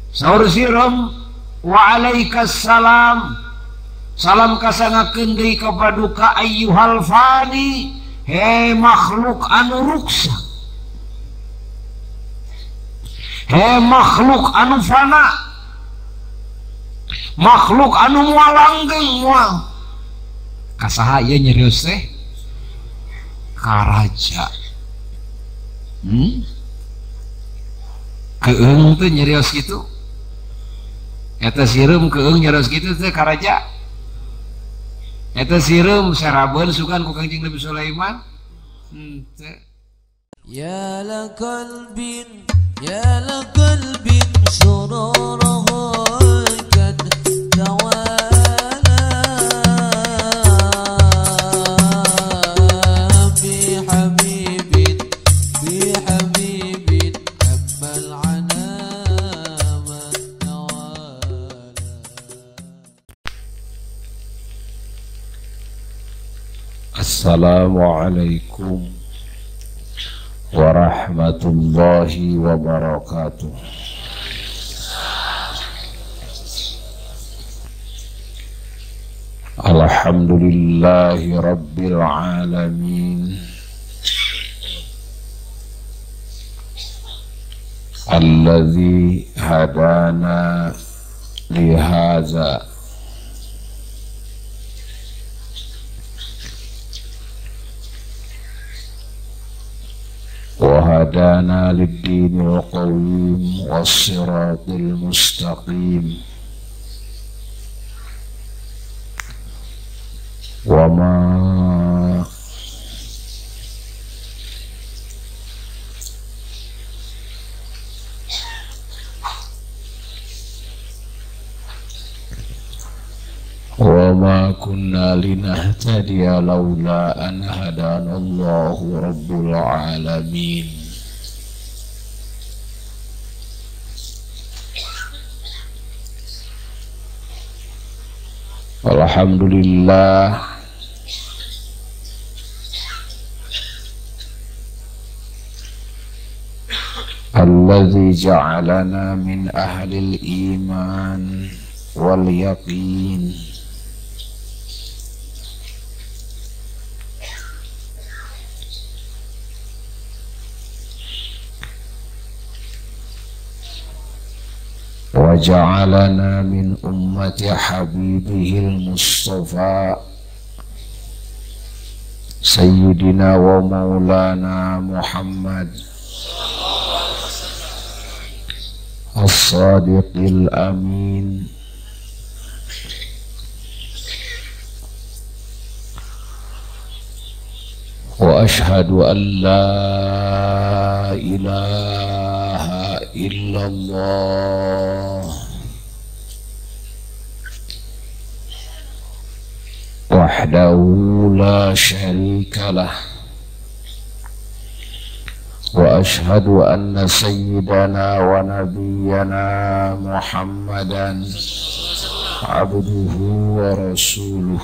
Saur siram waalaikumsalam salam kasangakeun deui ka paduka ayyuhal fani he makhluk anu ruksa he makhluk anu fana makhluk anu moal langgeng moal kasaha ieu nyerius teh ka raja keung teh nyerius kitu eta sireum keung nyerius kitu teh ka raja eta sireum sarabeun sugan ku Kangjeng Nabi Sulaiman ya la qalbin sururuhu kad tawala bi habibin amal anama nawala. Assalamualaikum warahmatullahi wabarakatuh. Alhamdulillahi rabbil alamin, alladzi hadana li hadza وهدانا للدين القويم والصراط المستقيم وما كنا لنهتدي لولا أن هدانا الله رب العالمين. Alhamdulillah alladzi ja'alana min ahlil iman wal yaqin wa ja'alana min ummati habibihil mustafa sayyidina wa maulana Muhammad as-sadiqil amin wa ashhadu an la ilaha illallah wahdahu la syarika lah wa ashhadu anna sayyidana wa nabiyyana Muhammadan abduhu wa rasuluh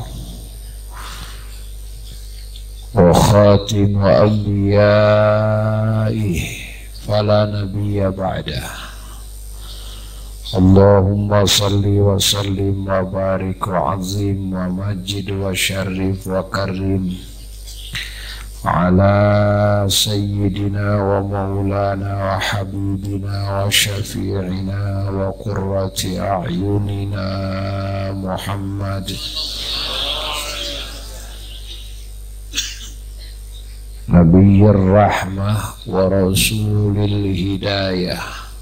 wa khatimu anbiyaih fala nabiyya ba'dah. Allahumma salli wa sallim wa barik wa azim wa majid wa syarif wa karim ala sayyidina wa maulana wa habibina wa syafi'ina wa qurrati a'yunina Muhammad Nabiyyir rahmah wa rasulil hidayah.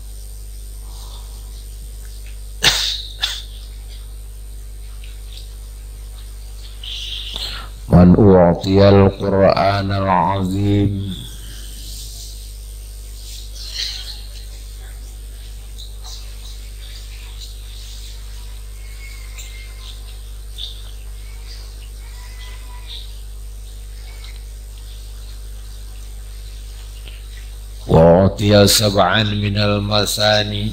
Man u'tiyal Qur'anal azim wa u'tiya sab'an minal masani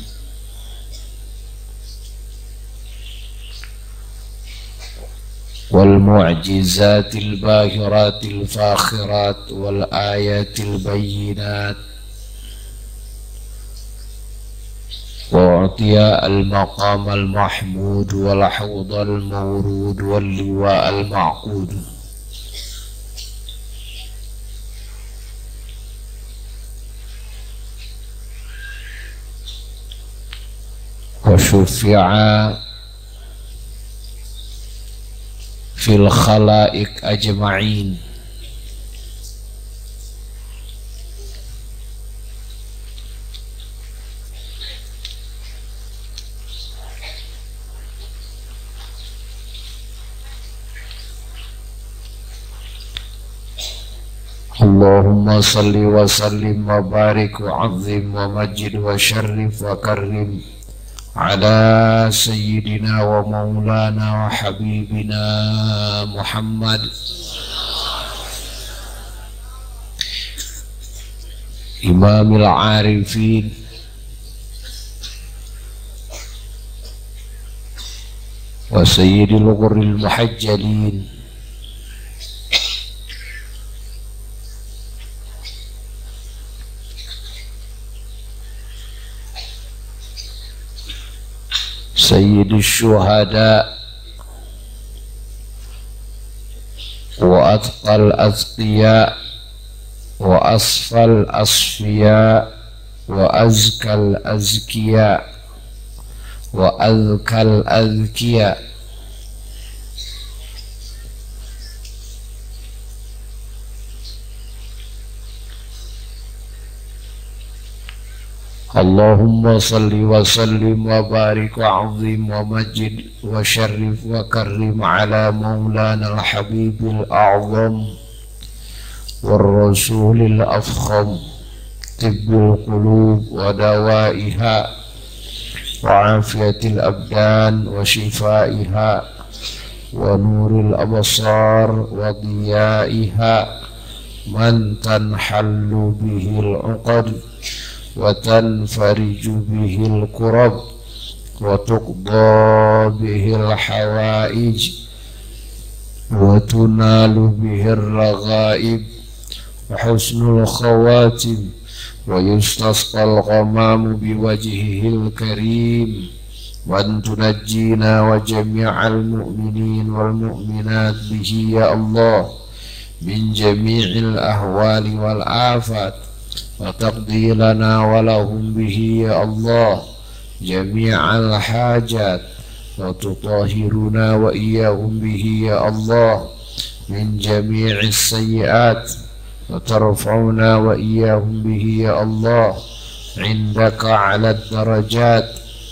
wal mu'jizatil bahiratil fakhirat wal ayatil bayyinat وأعطي المقام المحمود والحوض المورود واللواء المعقود وشفع في الخلائق أجمعين اللهم صل وسلم وبارك وعظم ومجد وشرف وكرم على سيدنا ومولانا وحبيبنا محمد إمام العارفين وسيد الغر المحجلين سيد الشهداء وأتقى الأتقياء وأصفى الأصفياء وأزكى الأزكياء وأذكى الأذكياء اللهم صل وسلم وبارك وعظم ومجد وشرف وكرم على مولانا الحبيب الأعظم والرسول الأفخم طب القلوب ودوائها وعافية الأبدان وشفائها ونور الأبصار وضيائها من تنحل به العقد وتنفرج به الكرب وتقضى به الحوائج وتنال به الرغائب وحسن الخواتم ويستسقى الغمام بوجهه الكريم وأن تنجينا وجميع المؤمنين والمؤمنات به يا الله من جميع الأهوال والآفات وتقضي لنا ولهم به يا الله جميع الحاجات وتطهرنا وإياهم به يا الله من جميع السيئات وترفعنا وإياهم به يا الله عندك على الدرجات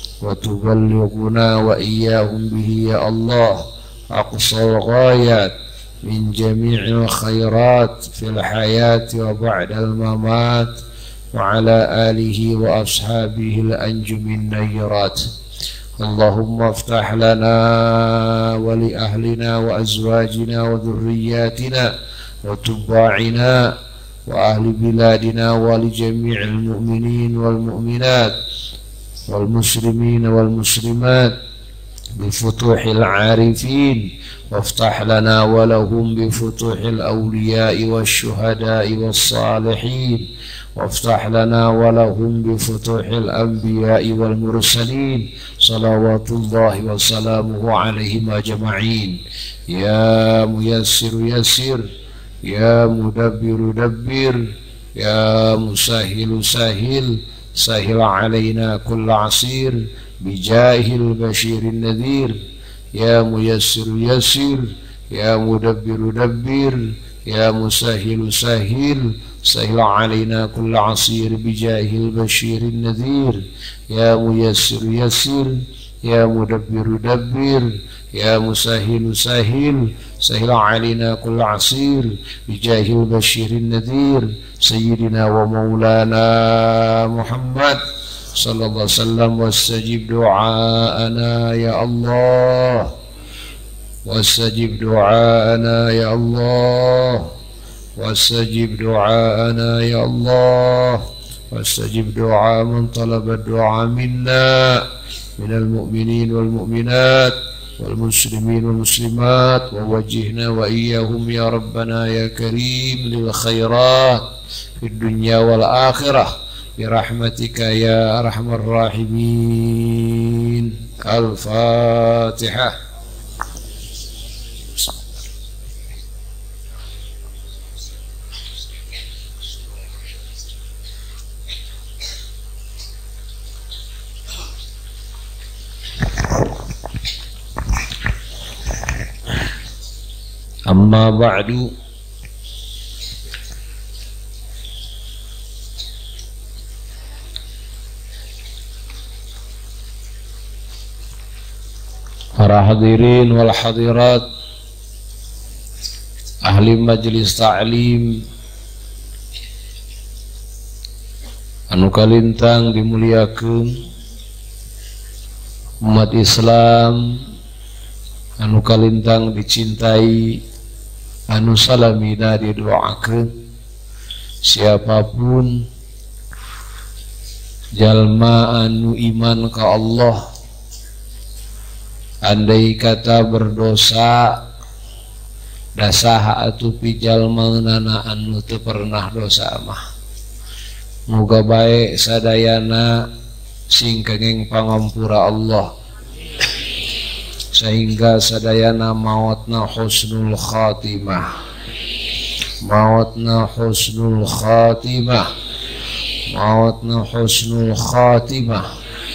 وتبلغنا وإياهم به يا الله أقصى الغايات من جميع الخيرات في الحياة وبعد الممات وعلى آله وأصحابه الأنجم النيرات. اللهم افتح لنا ولأهلنا وأزواجنا وذرياتنا وتباعنا وأهل بلادنا ولجميع المؤمنين والمؤمنات والمسلمين والمسلمات بفتوح العارفين، وافتح لنا ولهم بفتوح الأولياء والشهداء والصالحين، وافتح لنا ولهم بفتوح الأنبياء والمرسلين صلوات الله وسلامه عليهم أجمعين. يا ميسر يسر، يا مدبر دبر، يا مسهل سهل، سهل علينا كل عسير بجاه البشير النذير. يا ميسر يسر، يا مدبر دبر، يا مسهل سهل، سهل علينا كل عسير بجاه البشير النذير. يا ميسر يسر، يا مدبر دبر، يا مسهل سهل، سهل علينا كل عسير بجاه البشير النذير. سيدنا ومولانا محمد صلى الله عليه وسلم، واستجب دعاءنا يا الله، واستجب دعاءنا يا الله، واستجب دعاءنا يا الله، واستجب دعاء من طلب الدعاء منا من المؤمنين والمؤمنات والمسلمين والمسلمات، ووجهنا وإياهم يا ربنا يا كريم للخيرات في الدنيا والآخرة برحمتك يا أرحم الراحمين. الفاتحة. Amma ba'du. Para hadirin wal hadirat, ahli majelis ta'lim anu kalintang dimuliakeun, umat Islam anu kalintang dicintai, anu salamina didoakeun, siapapun jalma anu iman ka Allah, andai kata berdosa dasaha atuh pijalmaeunana anu teu pernah dosa mah, muga bae sadayana sing kenging pangampura Allah, sehingga sadayana mautna husnul khatimah, mautna husnul khatimah, mautna husnul khatimah.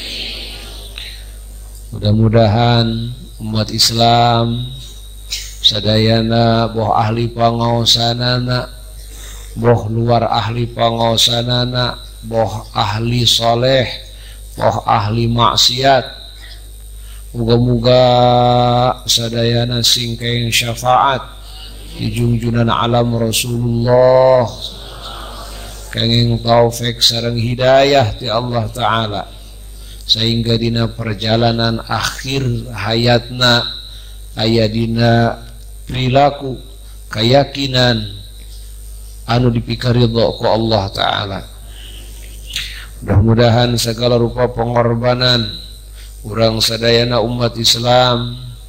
Mudah-mudahan umat Islam sadayana boh ahli pangaosanana, boh luar ahli pangaosanana, boh ahli soleh, boh ahli maksiat, muga-muga sadayana singkeng syafaat di junjunan alam Rasulullah, kenging taufik sareng hidayah ti Allah Ta'ala, sehingga dina perjalanan akhir hayatna aya dina perilaku keyakinan anu dipikaridho ku Allah Ta'ala. Mudah-mudahan segala rupa pengorbanan urang sadayana umat Islam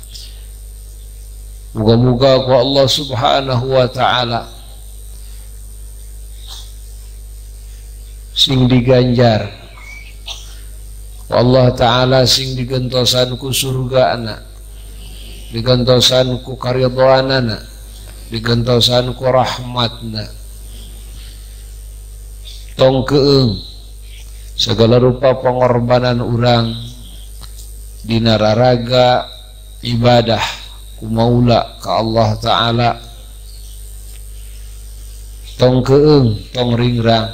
muga-muga ku Allah Subhanahu wa Ta'ala sing diganjar, Allah Ta'ala sing digentosan ku surgana, digentosan ku karidhoanana, digentosan ku rahmatna. Tong keung segala rupa pengorbanan urang dina raraga ibadah ku maula ka Allah Ta'ala, tong keung tong ringrang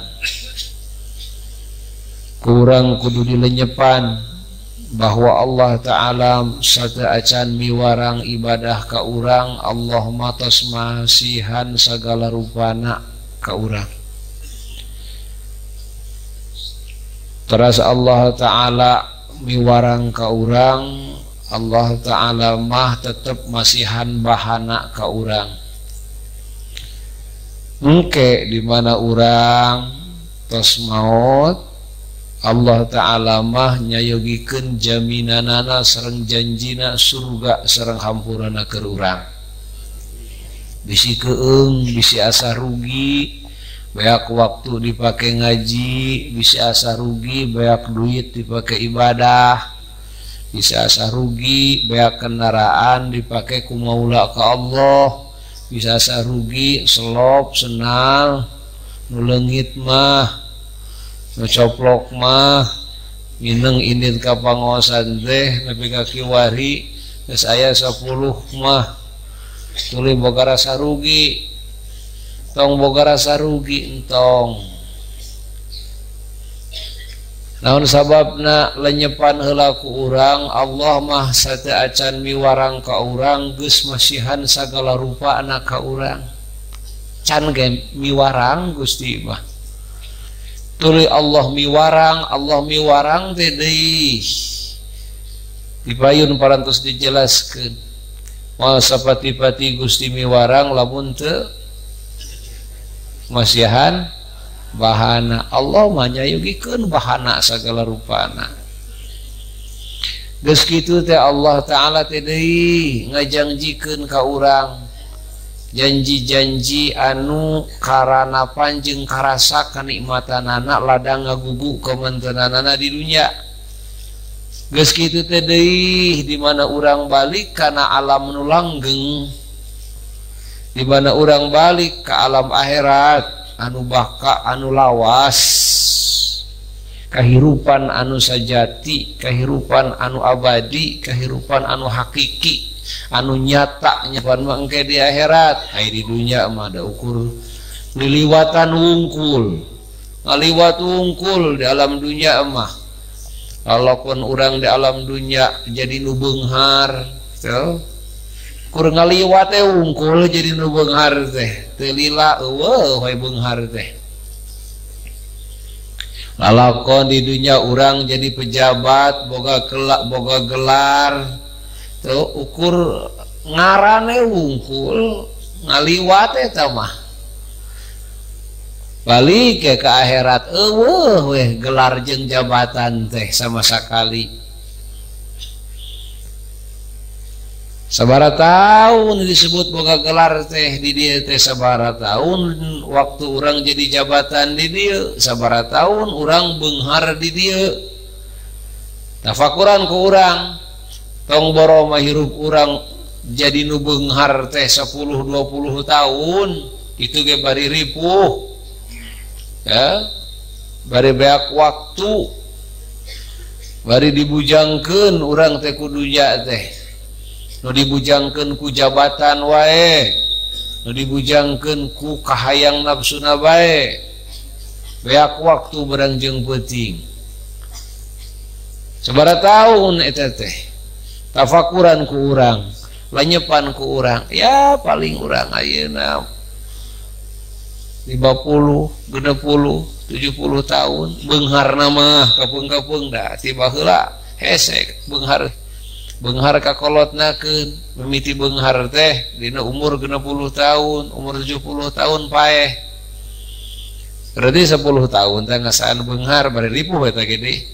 kurang kudu dilenyepan bahwa Allah Ta'ala sada acan miwarang ibadah ka urang, Allah matos masihan segala rupana ka urang. Teras Allah Ta'ala miwarang ka urang, Allah Ta'ala mah tetep masihan bahana ka urang. Engke di mana urang tos maut, Allah Ta'ala mah nyayogikeun jaminanana sareng janjina surga sareng hampurana keur urang. Bisi keung, bisi asa rugi beak waktu dipake ngaji, bisa asa rugi beak duit dipake ibadah, bisa asa rugi beak kendaraan dipake ku maula ka Allah, bisa asa rugi selop senal nu leungit mah, nu coplok mah, mineng indit ka pangaosan teh nepi ka kiwari geus aya 10 mah tuluy boga rasa rugi. Tong boga rasa rugi entong. Naon sababna lenyepan heula ku urang, Allah mah sateu acan miwarang ka urang geus masihan sagala rupa anak ka urang. Can ge miwarang Gusti mah. Tuluy Allah miwarang teh deui. Dipayun parantos dijelaskeun. Moal sapati-pati Gusti miwarang lamun teu masihan bahana, Allah mah nyayogikeun bahana sagala rupana. Geus kitu teh Allah Ta'ala teh deui ngajangjikeun ka urang, janji-janji anu karana panjang karasa kenikmatan anak ladang ngagugu kementenanana di dunia. Geus kitu teh deui di mana urang balik kana alam nu langgeng, di mana urang balik ke alam akhirat anu baka anu lawas, kehidupan anu sajati, kehidupan anu abadi, kehidupan anu hakiki, anu nyata nyapan mah engke di akhirat. Ai di dunya mah ada ukur liliwatan wungkul, ngaliwat wungkul di alam dunya mah. Kalaupun orang di alam dunia jadi nu beunghar teh kur ngaliwat teh wungkul jadi nu beunghar teh teu lila eueuh we beunghar teh. Lalakon di dunia orang jadi pejabat boga gelar teu ukur ngarane wungkul ngaliwat eta mah. Balik ke akhirat eueuh weh gelar jeung jabatan teh sama sakali. Sabaraha taun disebut boga gelar teh di dieu teh, sabaraha taun waktu urang jadi jabatan di dieu, sabaraha taun urang beunghar di dieu. Tafakuran ku urang tong boro mah hirup urang jadi nu beunghar teh 10-20 tahun itu ge bari ripuh. Ya, bari beak waktu, bari dibujangkeun urang teh kudunya teh, nu dibujangkeun ku jabatan wae, nu dibujangkeun ku kahayang nafsuna bae, beak waktu barang jeung peuting. Sabaraha taun eta teh, tafakuran ku urang, lanyepan ku urang, ya paling urang ayeuna 50, 60, 70 tahun beungharna mah kapeung-kapeung da tiba heula hese beunghar kakolotnakeun mimiti beunghar teh dina umur 60 tahun, umur 70 tahun paeh. Berarti 10 tahun teh ngasaan beunghar bari ripuh eta gede.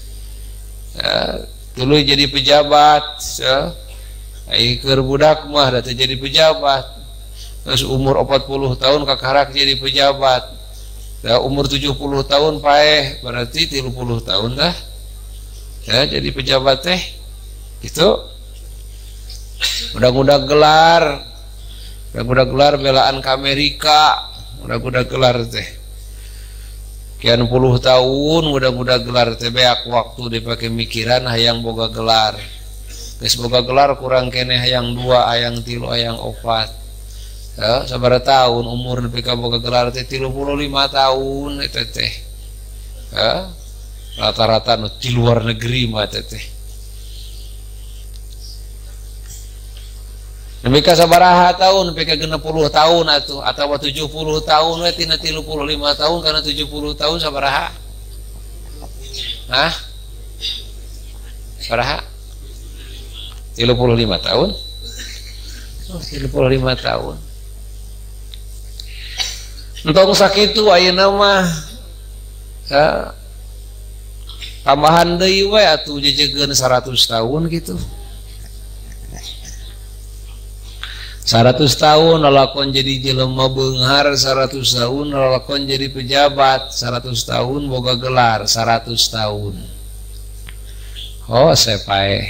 Dulu jadi pejabat, ai keur budak mah da teh jadi pejabat. Terus umur 40 tahun kakarak jadi pejabat. Ya, umur 70 tahun paeh berarti 30 tahun dah. Ya, jadi pejabat teh. Gitu. Udah gelar. Udah gelar belaan ke Amerika. Udah gelar teh. Kian puluh tahun udah gelar teh beak waktu dipakai mikiran hayang boga gelar. Geus boga gelar kurang keneh hayang 2, hayang 3, hayang 4. Ya, sabaraha tahun umur nepi ka boga gelar teh 35 tahun eta teh. Ya, rata-rata nu di luar negeri mah eta teh. Nepi ka sabaraha tahun nepi ka 60 tahun atuh atawa 70 tahun we tina 35 tahun kana 70 tahun sabaraha? Hah? Sabaraha? 35 tahun? Oh, 35 tahun. Entong sakitu ayeuna mah ya, tambahan deui we atuh jejegeun 100 tahun gitu. 100 tahun lalakon jadi jelema beunghar, 100 tahun lalakon jadi pejabat, 100 tahun boga gelar, 100 tahun. Oh, sepae.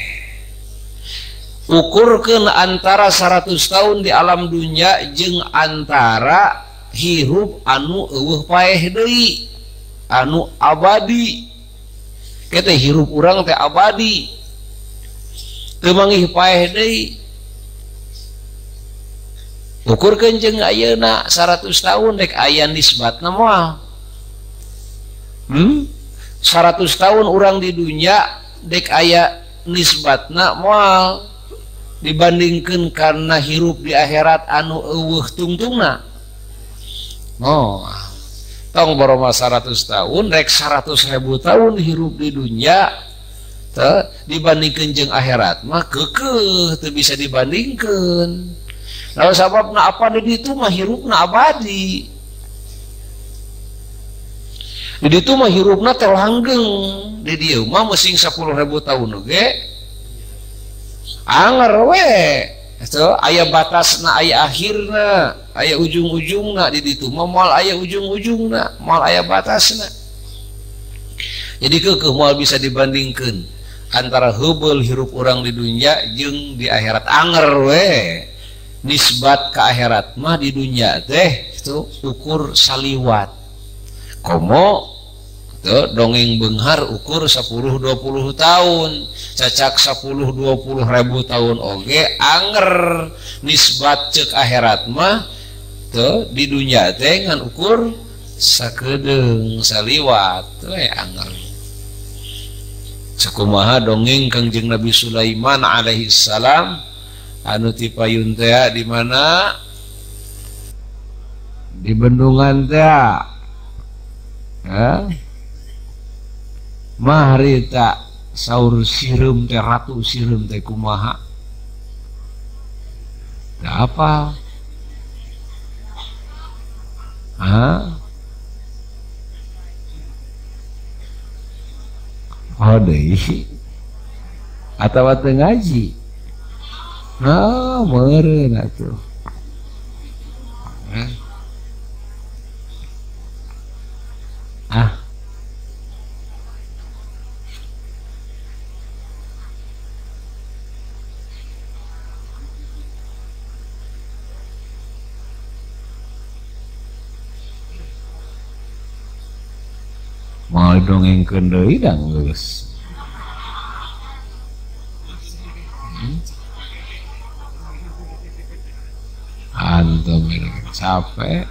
Ukurkeun antara 100 tahun di alam dunia jeung antara hirup anu eueuh paeh deui anu abadi. Kita hirup urang teh abadi teu mangih paeh deui. Ukurkeun jeung ayeuna 100 tahun dek aya nisbatna moal. 100 tahun urang di dunia dek aya nisbatna moal dibandingkeun karena hirup di akhirat anu eueuh tungtungna. Oh, tong baroma 100 tahun rek 100.000 tahun hirup di dunia teh dibandingkeun jeung akhirat mah keukeuh teu bisa dibandingkeun. Nah, sababna apa di ditu mah hirupna abadi. Di ditu mah hirupna teh langgeng. Di dieu mah meusing 10.000 tahun oge. Anger we itu aya batasna, aya akhirna, aya ujung-ujungna di ditu. Moal aya ujung-ujungna, moal aya batasna. Jadi keukeuh moal bisa dibandingkeun antara heubeul hirup urang di dunya jeung di akhirat. Anger we nisbat ke akhirat mah di dunya teh itu ukur saliwat. Komo tuh dongeng beunghar ukur 10-20 tahun, cacak 10-20 ribu tahun oge anger nisbat ceuk akhirat mah tuh di dunya teh ngan ukur sakedeung saliwat we anger. Sakumaha dongeng Kangjeng Nabi Sulaiman alaihi salam anu ti payun teh di mana? Di bendungan teh. Mah harita saur sireum teh ratu sireum teh kumaha? Teu apa? Oh deui atawa teu ngaji. Meureun atuh. Mau dongengkeun deui da geus. Antum capek.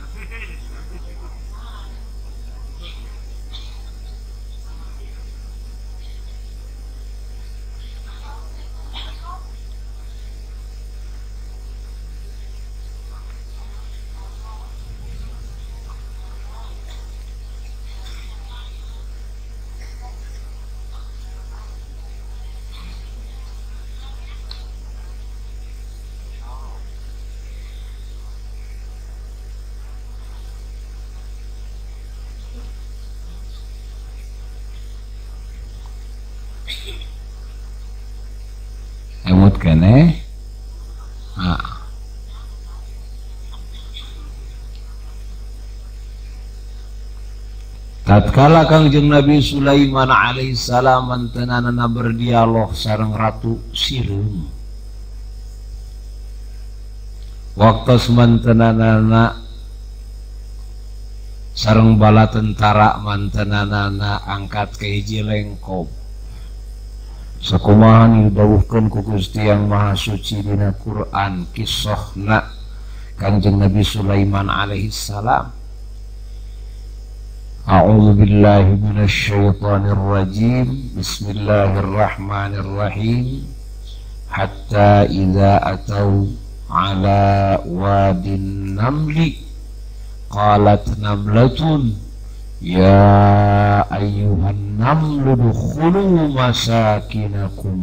Emut keneh. Tatkala Kangjeng Nabi Sulaiman alaihissalam mantenanana berdialog sareng ratu sireum. Waktos mantenanana sareng bala tentara mantenanana angkat ke hiji lengkop. Sakumaha didhawuhkeun ku Gusti Yang Maha Suci dina Quran kisahna Kangjeng Nabi Sulaiman alaihi salam. A'udzu billahi minasy syaithanir rajim. Bismillahirrahmanirrahim. Hatta idza atau ala wadin namli qalat namlatun ya ayyuhan namlu dukhulu masakinakum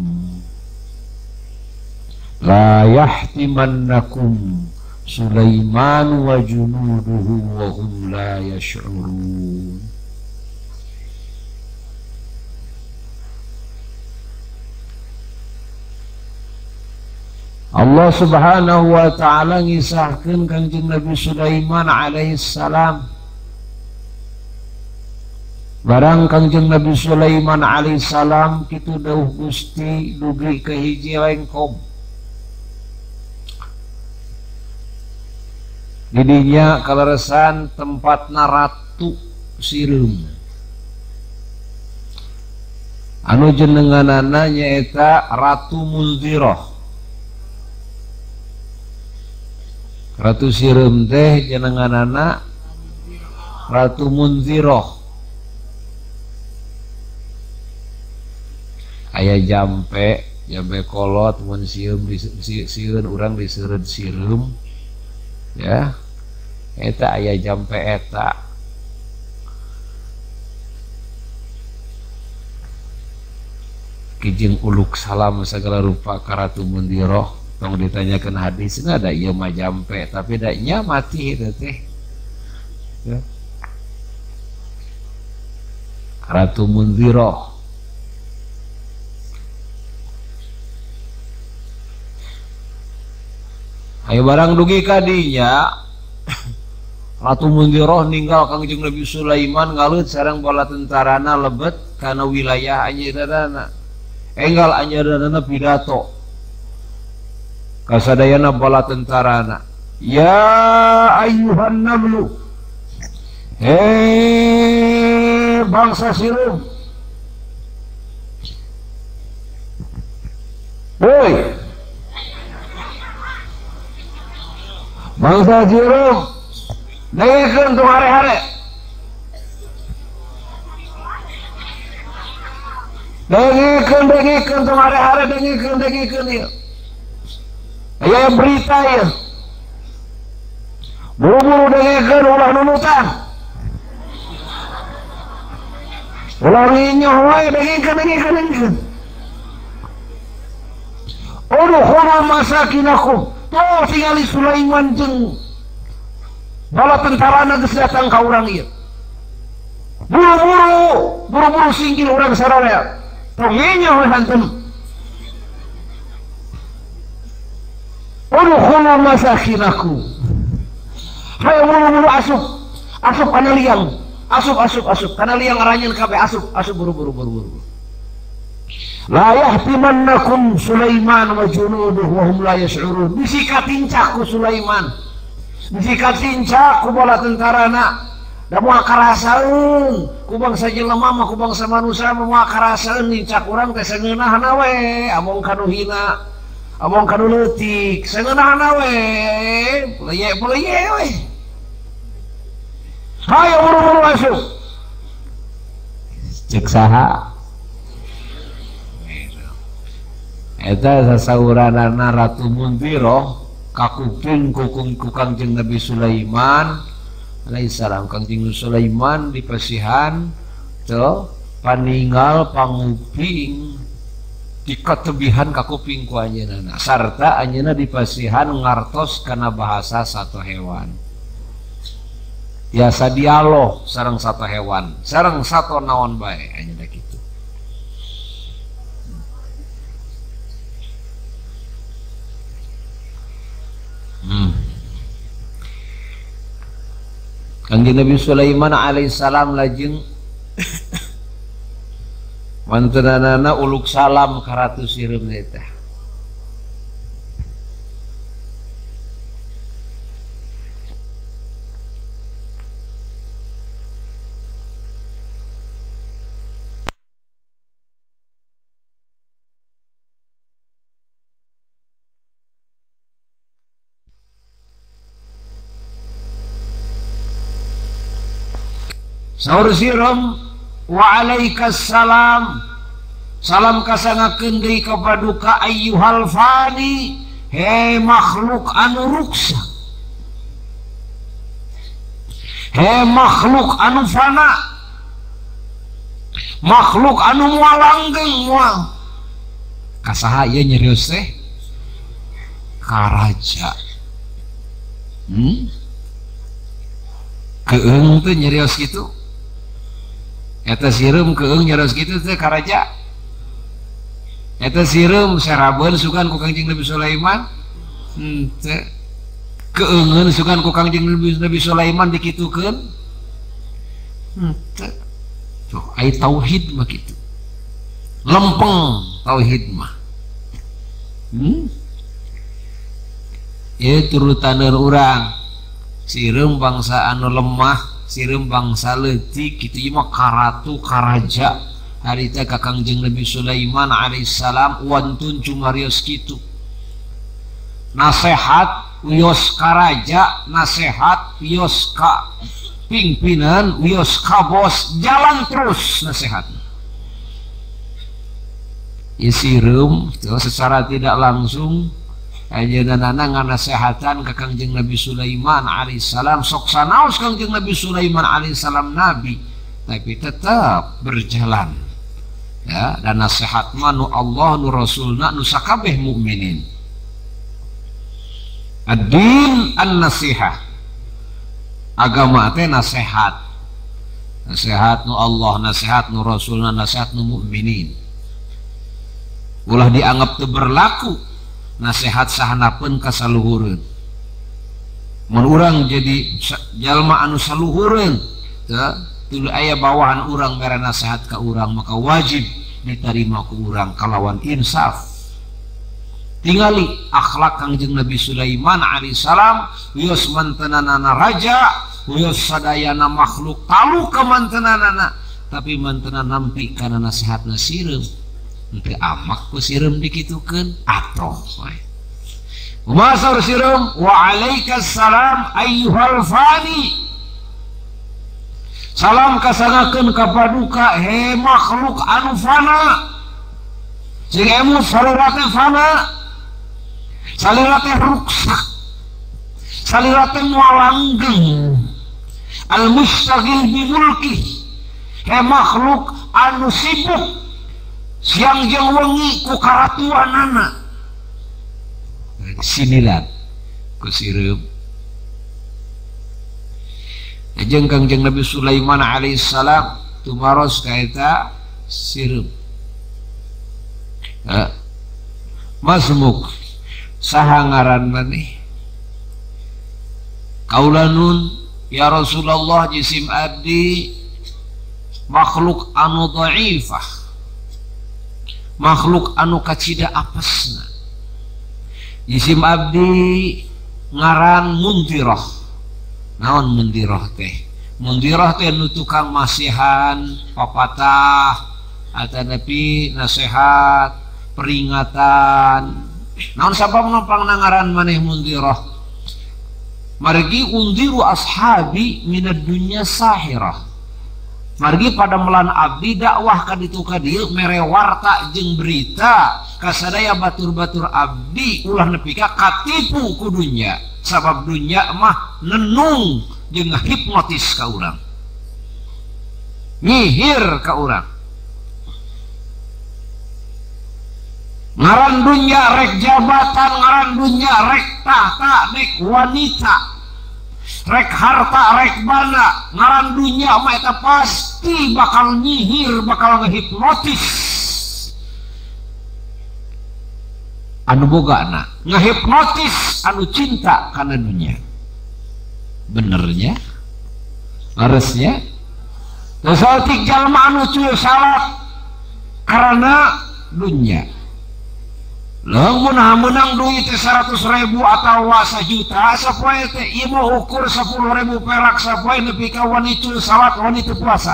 la yahtimannakum Sulaiman wa junuduhu wa hum la yash'urun. Allah subhanahu wa ta'ala ngisahkeun Kangjeng Nabi Sulaiman alaihi salam. Barang Kangjeng Nabi Sulaiman alaihi salam kitu dawuh Gusti dugi ke hiji lengkop. Didinya kaleresan tempatna ratu sireum. Anu jenenganana nyaeta Ratu Munzirah. Ratu sireum teh jenenganana Ratu Munzirah. Aya jampe kolot mun sieun urang diseureud sireum. Ya, eta aya jampe eta. Kijing uluk salam segala rupa ka Ratu Munzirah. Tong ditanyakan hadis ada ieu mah jampe tapi da nya mati eta teh. Ya. Ratu Munzirah. Ayo barang dugi kadinya Ratu Mundiroh ninggal Kangjeng Nabi Sulaiman ngalut sareng bala tentarana lebet karena wilayah anjeunana. Enggal anjeunana pidato kasadayana bala tentarana. Ya ayyuhan nablu, bangsa sirum, woi bangsa sirum, dengikeun tuh hare-hare, dengikeun tuh hare-hare, dengikeun ieu. Aya berita ya. Buru-buru dengikeun ulah nunutan. Ulah nginyoh wae dengikeun. Udkhulu masakinakum. Tuh tingali Sulaiman jeung bala tentarana geus datang ka urang ieu. Buru-buru singgil urang sararea. Tong nginyoh we hanteun. Udkhulu masakinakum. Hayo buru-buru asup kana liang, asup kana liang aranjeun kabeh asup buru-buru. La yahtimannakum Sulaiman wa junuduhu wa hum la yash'urun. Bisikat tincak ku Sulaiman, bisikat tincak ku bala tentarana, da moal karasaeun ku bangsa jelema mah ku bangsa manusia mah moal karasaeun nincak urang teh seungeunahna we, among kanu hina, among kanu leutik, seungeunahna we, peleye we. Hayo buru-buru asup. Cek saha? Eta sasauranana Ratu Mundiroh kakuping ku Kangjeng Nabi Sulaiman alaihissalam. Kangjeng Sulaiman dipasihan teu paninggal panguping dikatebihan kakuping ku anjeunna sarta anjeunna dipasihan ngartos kana bahasa satu hewan. Biasa dialog sareng satu hewan, sareng satu naon bae anjeunna kitu. Kangjeng Nabi Sulaiman alaihissalam lajeng mantenanana uluk salam ka Ratu Sireum teh. Saur Sireum wa alaikassalam, salam kasangakeun deui ka paduka ayyuhal fani, he makhluk anu ruksa, he makhluk anu fana, makhluk anu moal langgeng moal kasaha ieu nyerios teh ka raja. Keung teh nyerios kitu. Eta Sireum keung nyerios kitu teh ka raja. Eta Sireum sarabeun sugan ku Kangjeng Nabi Sulaiman. Teu keungeun sugan ku Kangjeng Nabi Sulaiman dikitukeun. Teu. Tuh ai tauhid mah kitu. Lempeng tauhid mah. Ieu turutaneun urang. Sireum bangsa anu lemah, Sireum bangsa leutik kitu ieu mah karatu karaja. Harita ka Kangjeng Nabi Sulaiman alaihissalam wantun cumarios kitu. Nasehat wios ka raja, nasehat wios ka pimpinan, wios ka bos, jalan terus nasehat. Ieu Sireum secara tidak langsung anjeunna nganasehatan ka Kangjeng Nabi Sulaiman alaihissalam. Sok sanaos Kangjeng Nabi Sulaiman alaihissalam nabi, tapi tetap berjalan ya, dan nasihat mah nu Allah nu Rasulna nu sakabeh mukminin. Ad-din an-nasihah, agama teh nasihat, nasihat nu Allah, nasihat nu Rasulna, nasihat nu mukminin. Ulah dianggap teu berlaku nasihat sahanapeun ka saluhureun. mun urang jadi jalma anu saluhureun tuluy aya bawahan urang mere nasihat ka urang maka wajib diterima ku urang kalawan insaf. Tingali akhlak Kangjeng Nabi Sulaiman alaihissalam wios mantenanana raja wios sadayana makhluk talu ke mantenanana tapi mantenan nampi kana nasihatna sireum teu amak ku sireum dikitukeun atoh wae. Masar sireum wa alaikassalam ayyuhal fani. Salam kasangakeun ka paduka he makhluk anu fana. Sing emu salira teh fana. Salira teh ruksak. Salira teh moal langgeng. Al mustaghil bi mulki. He makhluk anu sibuk siang jeung wengi ku karatuanana. Sinilan ku sireum jeung Kangjeng Nabi Sulaiman alaihissalam tumaros ka eta sireum. Masmuk saha ngaran maneh? Kaulanun ya Rasulullah jisim abdi makhluk anu dhaifah, makhluk anu kacida apesna. Jisim abdi ngaran Mundirah. Naon Mundirah teh? Mundirah teh nu tukang masihan, papatah, atanapi nasihat, peringatan. Naon sabab numpang ngaran maneh Mundirah? Margi undiru ashabi minad dunya sahirah. Margi pada melan abdi dakwah ka ditu ka dieu mere warta jeung berita ka sadaya batur-batur abdi ulah nepi ka katipu ku dunya. Sabab dunya mah nenung jeung hipnotis ka urang. Nyihir ka urang. Ngaran dunya rek jabatan, ngaran dunya rek tahta, rek wanita. Rek harta, rek bana, ngaran dunya mah eta pasti bakal nyihir, bakal ngehipnotis. Anu bogana ngehipnotis anu cinta kana dunya. Benernya? Laresnya? Saeutik jalma anu cuy salat karena dunya. Lamun menang duit 100.000 atau 1 juta sapoe teh ieu mah ukur 10.000 perak sapoe nepi ka wanita salat wanita puasa.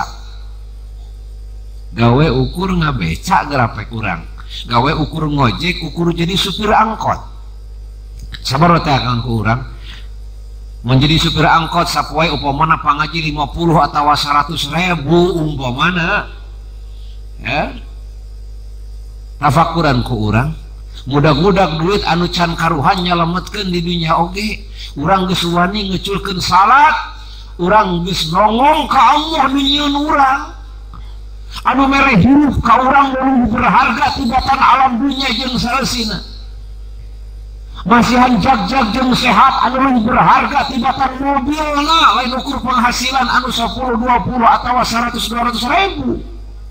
Gawe ukur ngabeca gerapek urang. Gawe ukur ngojek ukur jadi supir angkot. Sabar teh kang ku urang. Menjadi supir angkot sapoe upamana pangaji 50 atau 100.000 umpamana. Ya. Tafakuran ku urang. Mudah-mudah duit anu can karuhan nyalametkeun di dunia oge. Urang geus wani ngeculkeun salat, urang geus nongong ka Allah nyieun urang. Anu mere hirup ka urang nu berharga tibatan alam dunia jeung saeusina. Masihan jag-jag jeung sehat anu berharga tibatan mobilna lain ukur penghasilan anu 10, 20 atau 100, 200.000.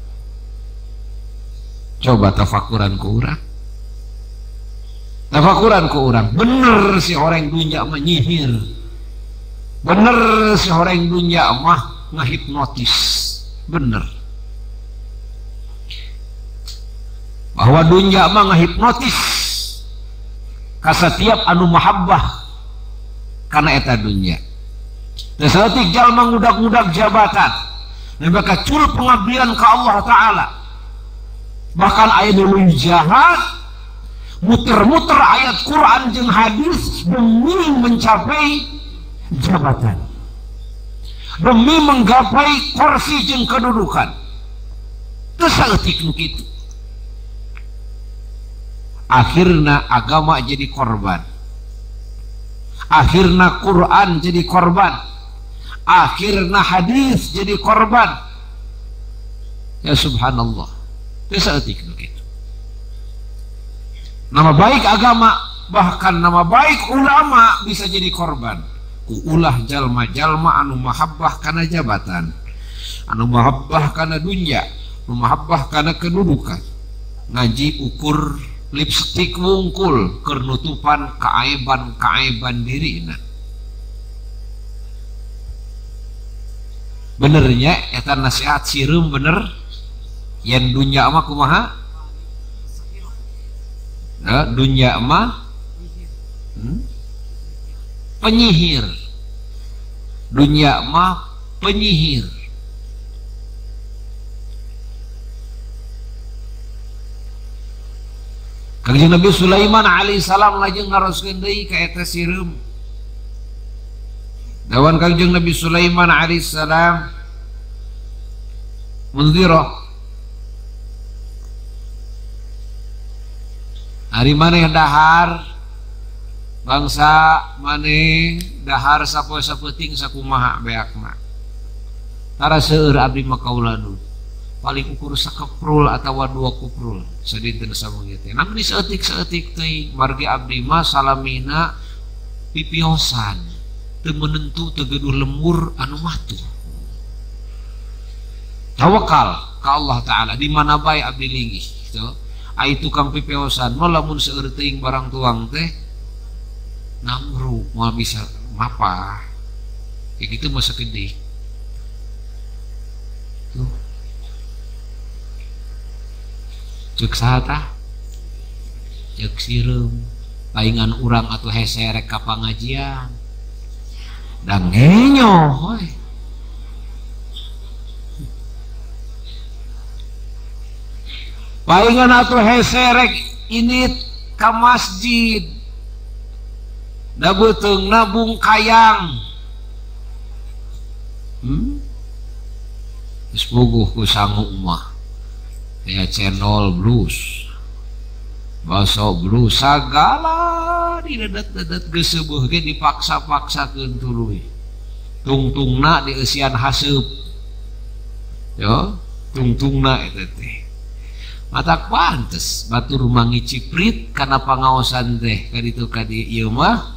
Coba tafakuran ku urang. Tafakuran ku urang, bener si orang dunya mah nyihir, bener si orang dunya mah ngahipnotis, bener. Bahwa dunya mah ngahipnotis ka setiap anu mahabbah karena eta dunya. Dan saeutik jalma ngudag-ngudag jabatan, nebaka cul pengabdian ka Allah Ta'ala. Bahkan aya nu jahat muter-muter ayat Quran jeung hadis demi mencapai jabatan, demi menggapai kursi jeung kedudukan. Teu saeutik nu kitu. Akhirna agama jadi korban, akhirna Quran jadi korban, akhirna hadis jadi korban. Ya subhanallah, teu saeutik nu kitu. Nama baik agama, bahkan nama baik ulama bisa jadi korban ku ulah jalma-jalma anu mahabbah kana jabatan, anu mahabbah kana dunya, anu mahabbah kana kedudukan. Ngaji ukur lipstik wungkul keur nutupan kaaiban-kaaiban dirina. benernya eta nasihat sireum bener yen dunya mah kumaha dunya mah penyihir, dunya mah penyihir. Kangjeng Nabi Sulaiman alaihissalam lajeng ngaroskeun deui ka eta sireum. Dawan Kangjeng Nabi Sulaiman alaihissalam munzirah hari maneh dahar bangsa maneh dahar sapoe-sapoting sakumaha beakna tara seueur abdi mah kaulanu paling ukur sakeprul atawa 2 kuprul sadinten samungi teh namun diseutik-seutik teuing margi abdi mah salamina pipiosan teu menentu teu gaduh lemur anu matu tawakal ka Allah taala di mana bae abdi linggih gitu ai tukang pipiosan mah lamun seueur teuing barang tuang teh namru mau bisa mapa kayak gitu masa gede tuh cek sahata cek sireum paingan urang atuh hese rek ka pangajian dan ngenyo paingan atuh hese rek ini ka masjid da beuteung nabung kayang geus puguh ku sangu mah ya channel blues baso blues sagala di dedet-dedet geus seueuh ge dipaksa-paksakeun tuluy tungtungna dieusian haseup yo tungtungna eta teh matak pantes batur mangi ciprit kana pangaosan teh kaditu kadi ieu mah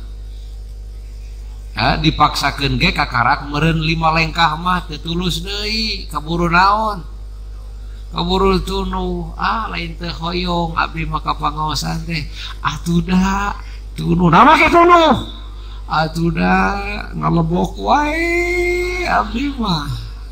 dipaksakeun ge kakarak meureun 5 lengkah mah teu tulus deui kaburu naon kaburu tunu lain teh hoyong abdi mah ka pangaosan teh atuda tunu nama ke tunu atuda ngalebok wae abdi mah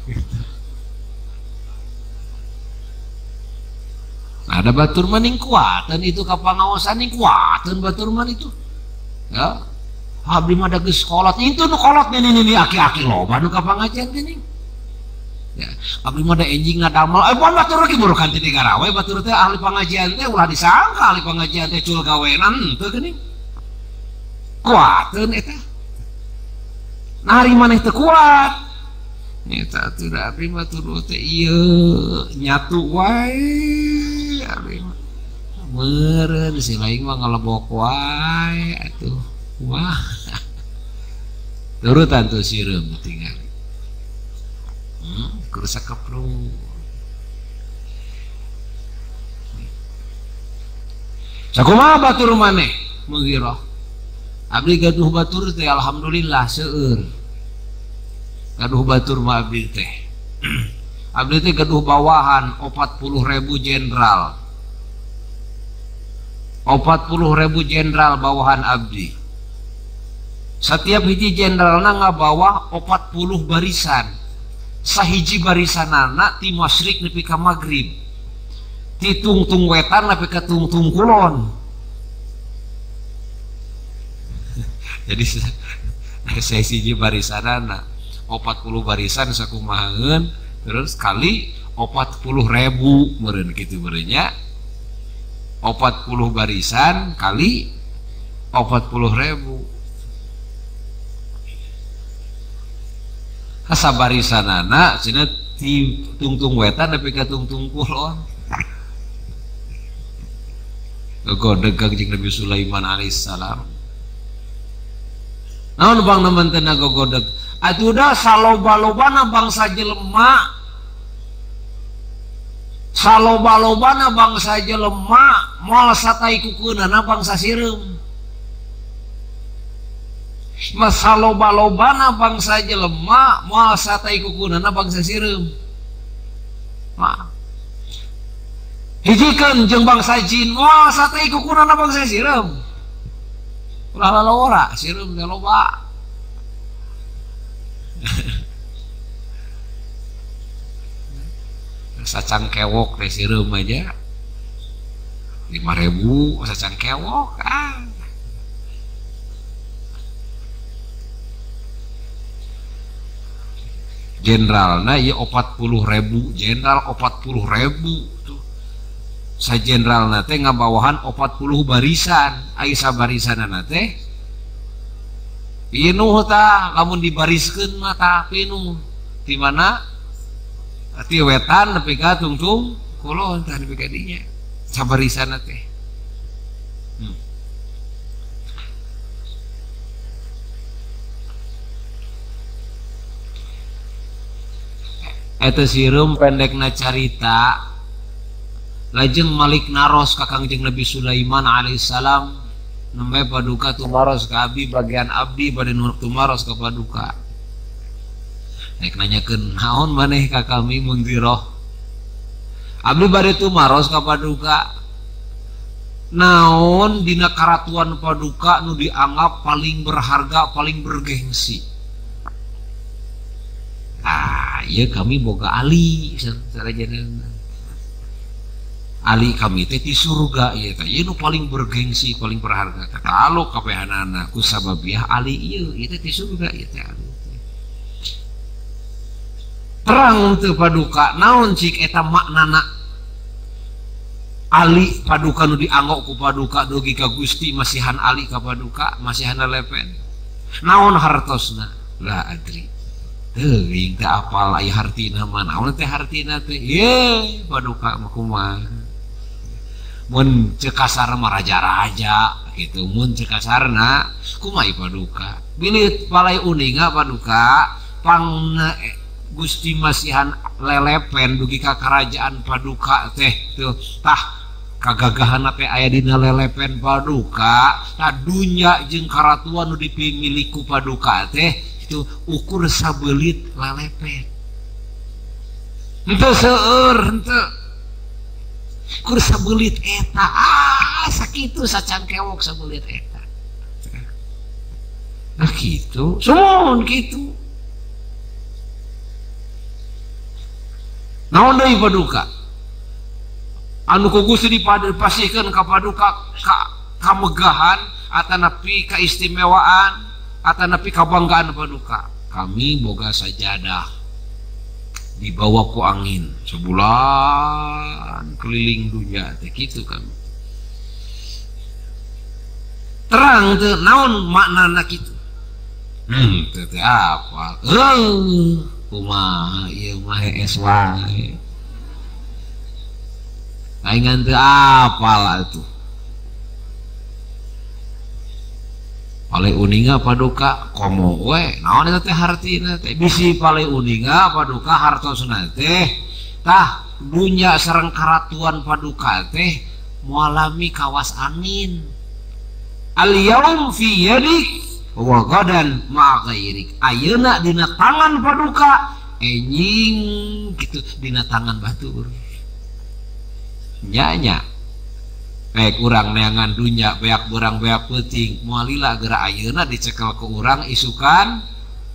ada batur maning kuatan itu ka pangaosan ning kuatan batur man itu ya abdi mah da geus kolot itu nu kolot ini aki-aki loba nu ka pangajian geuning ya abdi mah da enjing ngadamel pon batur ge buru kanti digarawe batur teh ahli pangajian teh ulah disangka ahli pangajian teh cul gawenan teu geuning kuateun eta nari maneh teu kuat eta teh abdi mah tuduh teh ieu nyatu wae abdi mah meureun si lain mah ngalebok wae atuh wah turutan tuh sireum tinggal kurusak kepru sakumaha batur maneh mengira abdi gaduh batur teh alhamdulillah seueur gaduh batur mah abdi teh abdi teh gaduh bawahan 40.000 jenderal 40.000 jenderal bawahan abdi setiap hiji jenderalna ngabawa 40 barisan sahiji barisanana ti masyrik nepi ka magrib ti tungtung wetan nepi ka tungtung kulon jadi sahiji barisanana 40 barisan sakumahaeun terus kali 40.000 meureun kitu meureun nya 40 barisan kali 40.000 kasabarisanana cenah ti tungtung wetan nepi ka tungtung kulon gogodeg Kangjeng Nabi Sulaiman alaihissalam naon bang nemen teh gogodeg atuh da saloba-lobana bangsa jelema saloba-lobana bangsa jelema moal satai kukeunana bangsa sireum masaloba-lobana bangsa jelema moal satai kukunana bangsa sireum hijikeun jeung bangsa jin moal satai kukunana bangsa sireum ulah lalora sireum teh loba sacang kewok teh sireum aja 5.000 sacang kewok jenderalna ieu 40.000 jenderal 40.000 tuh sa jenderalna teh ngabawahan 40 barisan aya sabarisanna teh pinuh tah lamun dibariskeun mah tah pinuh di mana ti wetan nepi ka tungtung kulon tah nepi ka dinya sabarisanna teh eta sireum pendekna carita lajeng Malik naros ka Kangjeng Nabi Sulaiman alaihissalam nembe paduka tumaros ka abdi bagian abdi bade nu tumaros ka paduka nek nanyakeun naon maneh ka kami mun ziroh abdi bade tumaros ka paduka naon dina karatuan paduka nu dianggap paling berharga paling bergengsi ieu kami boga ali sarajana ali kami teh di surga ieu teh ieu nu paling bergengsi paling berharga teh kalau kabehanana ku sababiah ali ieu teh di surga ieu teh terang teu paduka naon cik eta maknana ali paduka nu dianggok ku paduka dugi ka Gusti masihan ali ka paduka masihan lelepen naon hartosna la adri teuing teh apal aya hartina mah naon teh hartina teh ye paduka mah kumaha mun cek kasar mah raja-raja gitu mun cek kasarna kumaha paduka bilih palai uninga paduka pangna Gusti masihan lelepen dugi ka kerajaan paduka teh tuh tah kagagahanna teh aya dina lelepen paduka tah dunya jeung karatuan nu dipimili ku paduka teh itu ukur sabelit lelepen henteu seueur henteu ukur sabelit eta sakitu sacan kewok sabelit eta nah kitu sumun kitu naon deui paduka anu ku Gusti dipasihkeun ka paduka kamegahan atanapi kaistimewaan atanapi kabanggaan paduka kami boga sajadah dibawa ku angin sebulan keliling dunia teh kitu kami terang teu naon maknana kitu teu teh apa kumaha ieu mah es wae aing teu apal atuh palai uninga paduka komo we naon eta teh hartina teh bisi palai uninga paduka hartosna teh tah dunya sareng karatuan paduka teh mualami kawas angin al yaum fi yadik wa gadan ma ghairik ayeuna dina tangan paduka enjing gitu dina tangan batur nya baik urang neangan dunya beak burang beak peuting moalila geura ayeuna dicekel ke urang isukan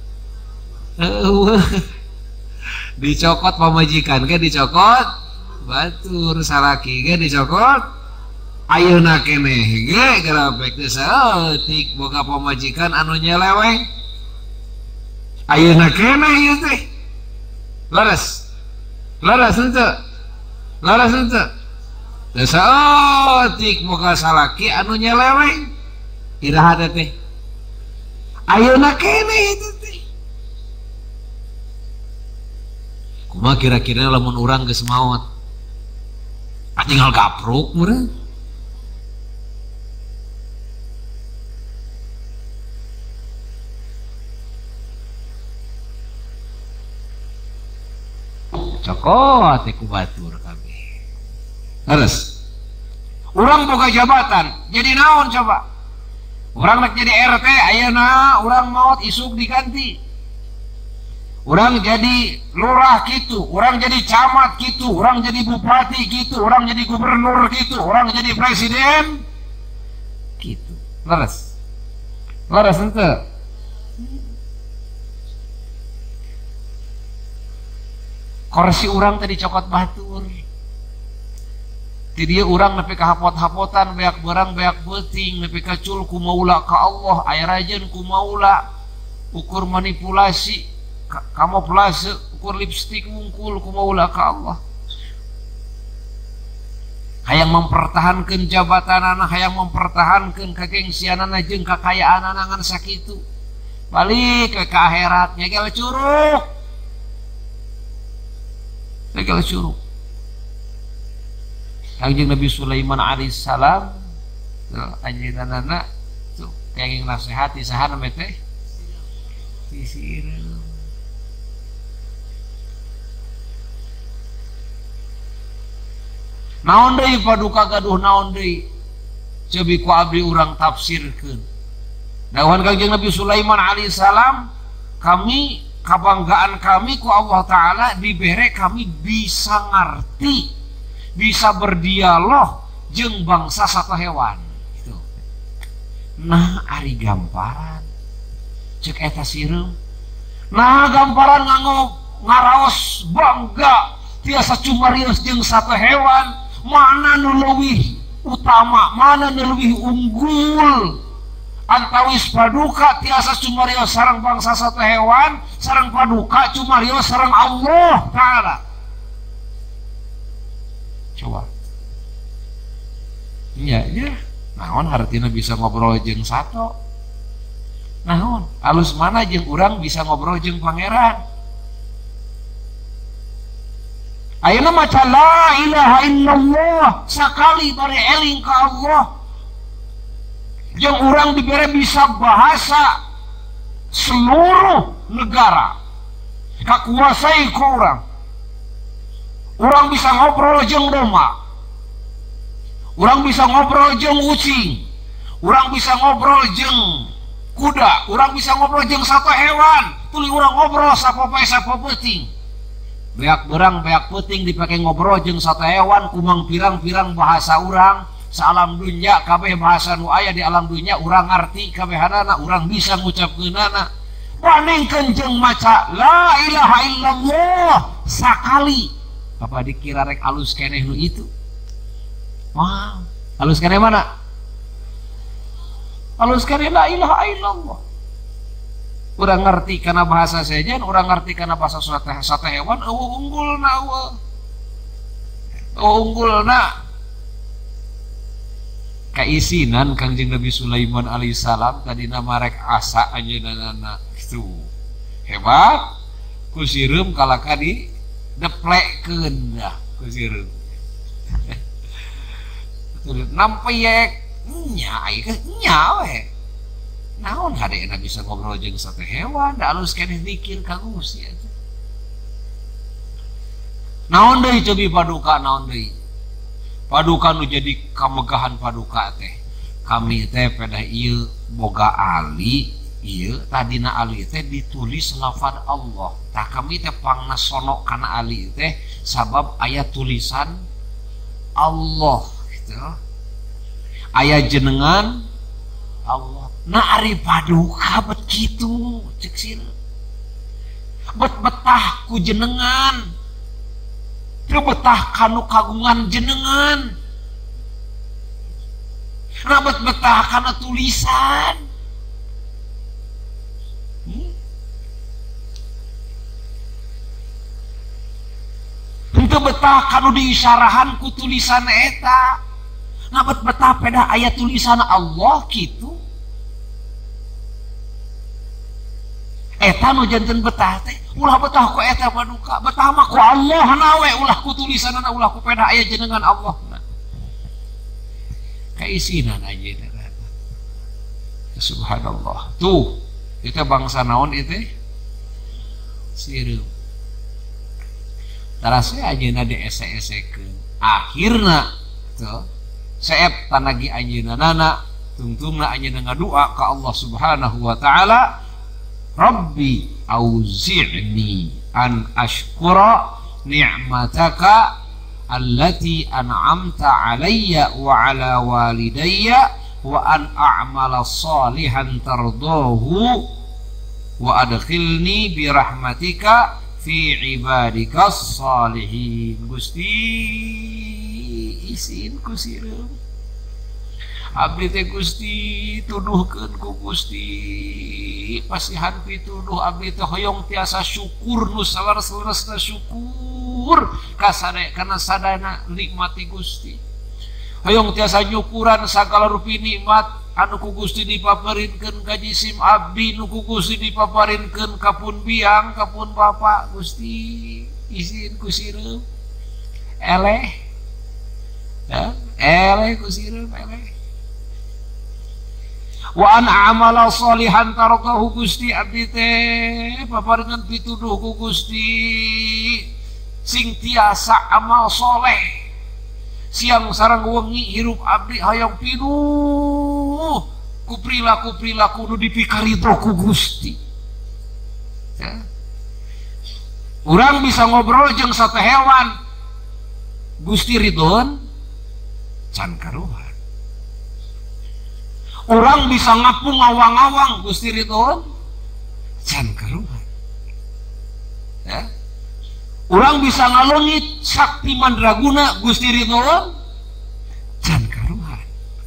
dicokot pamajikan ge dicokot batur salaki ge dicokot ayeuna keneh ge geura bek teu saeutik boga pamajikan anu nyeleweng ayeuna keneh ieu teh laras henteu saeutik boga salaki anu nyeleweng iraha teh ayeuna keneh itu teh kumaha kira-kira lamun urang geus maot tinggal gapruk meureun cokot teh ku batur kabeh harus urang boga jabatan jadi naon coba urang nak jadi RT ayeuna urang maot isuk diganti urang jadi lurah gitu urang jadi camat gitu urang jadi bupati gitu urang jadi gubernur gitu urang jadi presiden gitu laras henteu Korsi urang tadi cokot batur. Ti dia urang nepi ka hapot-hapotan beak berang beak beuting nepi ka cul ku maula ka Allah aya rajeun ku maula ukur manipulasi kamuflase ukur lipstik wungkul ku maula ka Allah. Hayang mempertahankan jabatanana, hayang mempertahankan kegengsianana jeung kakayaanana ngan sakitu. Balik ke akhirat nyegel curug. Nyegel curug. Kangjeng Nabi Sulaiman alaihissalam anjeunna tuh kenging nasihati saha nama teh? Sisireum. Naon deui paduka gaduh naon deui cebi ku abdi urang tafsirkeun dawuhan Kangjeng Nabi Sulaiman alaihissalam kami kabanggaan kami ku Allah Ta'ala dibere kami bisa ngarti bisa berdialog jeung bangsa satu hewan gitu. Nah ari gamparan cek eta sireum nah gamparan nganggo ngaraos bangga tiasa cumarios jeung satu hewan mana nu leuwih utama mana nu leuwih unggul antawis paduka tiasa cumarios sareng bangsa satu hewan sareng paduka cumarios sareng Allah Ta'ala. Coba iya ya naon hartina bisa ngobrol jeung sato naon alus mana jeung urang bisa ngobrol jeung pangeran. Ayeuna maca la ilaha illallah sakali bari eling ka Allah jeung urang dibere bisa bahasa seluruh negara kakuasai ku urang bisa ngobrol jeung domba urang bisa ngobrol jeung ucing urang bisa ngobrol jeung kuda urang bisa ngobrol jeung satu hewan tuluy urang ngobrol sapopoe sapopeuting beak berang beak puting dipake ngobrol jeung satu hewan kumang pirang-pirang bahasa urang sa-alam dunya kabeh bahasa nu aya di alam dunya urang ngarti kabehanana urang bisa ngucapkeunana bandingkeun jeung maca la ilaha illallah sakali apa dikira rek alus keneh nu itu wah alus keneh mana alus keneh la ilaha illallah. Urang ngerti karena bahasa sejen, urang ngerti karena bahasa satu hewan, unggulna kaisinan Kangjeng Nabi Sulaiman alaihissalam tadi nama rek asa anjeunana itu hebat ku sireum kalaka di deplekeun dah ku sireum nampeyek nya we naon hadena bisa ngobrol jeung satu hewan da alus keneh zikir ka Gusti atuh naon deui cobi paduka naon deui paduka nu jadi kamegahan paduka teh kami teh pada ieu boga ali ieu tadina ali teh ditulis lafaz Allah tah kami teh pangna sono kana ali teh sabab aya tulisan Allah gitu aya jenengan Allah. Nah ari paduka bet kitu cek sir bet betah ku jenengan teu betah kanu kagungan jenengan nah bet betah kana tulisan teu betah kanu diisyarahan ku tulisan eta nah bet betah peda aya tulisan Allah kitu eta nu janten betah teh ulah betah ku eta paduka betah mah ku Allah nawe ulah ku tulisanana ulah ku peda aya jenengan Allah kaisinan anjeunna subhanallah tuh itu bangsa naon itu sireum tarase anjeunna diese-esekeun akhirna tuh saep tanagi anjeunna nana tungtungna anjeunna ngadua ka Allah Subhanahu wa taala Rabbi auzi'ni an ashkura ni'mataka allati an'amta alayya wa ala walidayya wa an a'mala salihan tardahu wa adkhilni bi rahmatika fi ibadikas salihin. Gusti isin ku sireum abdi teh Gusti tuduhkeun ku Gusti pasihan pituduh abdi teh hoyong tiasa syukur nu salar-salasna syukur kana sadana nikmati Gusti hoyong tiasa nyukuran sagala rupi nikmat anu ku Gusti dipaparinkeun ka jisim abdi nu ku Gusti dipaparinkeun ka pun biang ka pun bapa Gusti izin ku sireum eleh ya eleh ku sireum eleh wa an amala sholihan tarakahu Gusti abdi teh paparingan pituduh ku Gusti sing tiasa amal soleh siang sareng wengi hirup abdi hayang pinuh ku perilaku nu dipikaridho ku Gusti ya. Urang bisa ngobrol jeung sate hewan Gusti ridon can karuhan. Orang bisa ngapung ngawang-ngawang Gusti ridon can karuhan ya. Orang bisa ngalungit sakti mandraguna Gusti ridon can karuhan.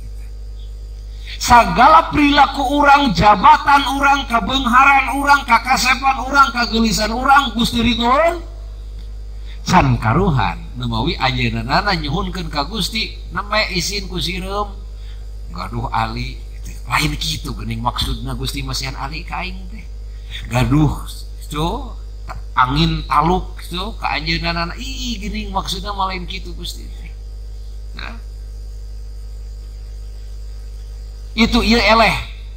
Sagala perilaku orang, jabatan orang, kabeungharan orang, kakasepan orang, kagelisan orang Gusti ridon can karuhan. Nemawi ajeunana nyuhunkeun ka Gusti namanya isin ku sireum gaduh ali lain gitu geuning maksudna Gusti masihan ali ka aing teh gaduh itu angin taluk itu ka anjeunana ih geuning maksudna mah lain kitu Gusti teh nah. Itu ieu eleh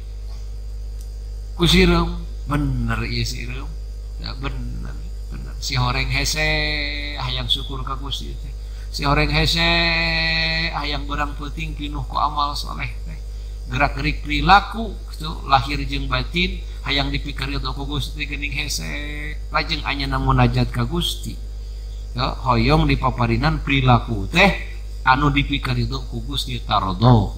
ku sireum bener ieu sireum ya bener si horeng hese hayang syukur ka Gusti teh si horeng hese hayang berang penting pinuh ku amal soleh teh gerak-gerik perilaku itu lahir jeung batin hayang dipikeun ku Gusti geuning hese lajeng anjeunna munajat ka Gusti ya hoyong dipaparinan perilaku teh anu dipikeun ku Gusti tarodohu.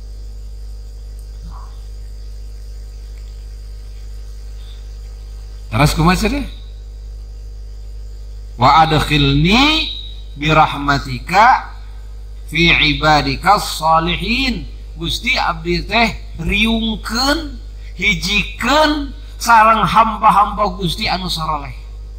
Terus kumaha deh wa adkhilni birahmatika fi ibadikas salihin. Gusti abdi teh riungkeun hijikeun sareng hamba-hamba Gusti anu saleh.